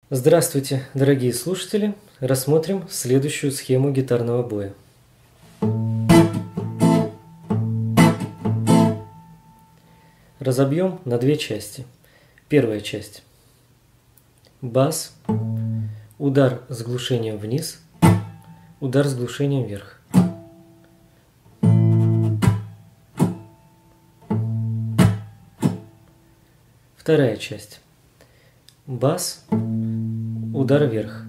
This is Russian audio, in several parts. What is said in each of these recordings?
Здравствуйте, дорогие слушатели! Рассмотрим следующую схему гитарного боя. Разобьем на две части. Первая часть. Бас, удар с глушением вниз, удар с глушением вверх. Вторая часть. Бас, удар вверх.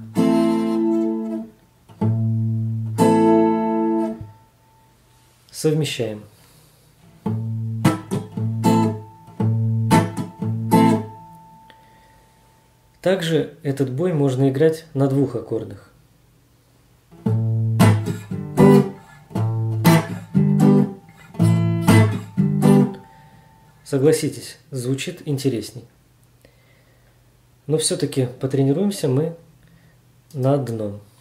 Совмещаем. Также этот бой можно играть на двух аккордах. Согласитесь, звучит интересней. Но все-таки потренируемся мы на одном.